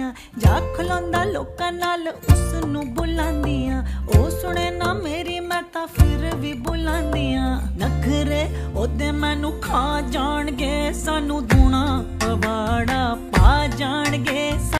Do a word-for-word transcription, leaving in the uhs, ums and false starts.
बुलांदियां जा खलोंदा लोकां नाल उसनू बुलांदियां ओ सुने ना मेरी मैं तां फिर भी बुलांदियां नखरे ओदे मैनू खा जाणगे सानू दूना।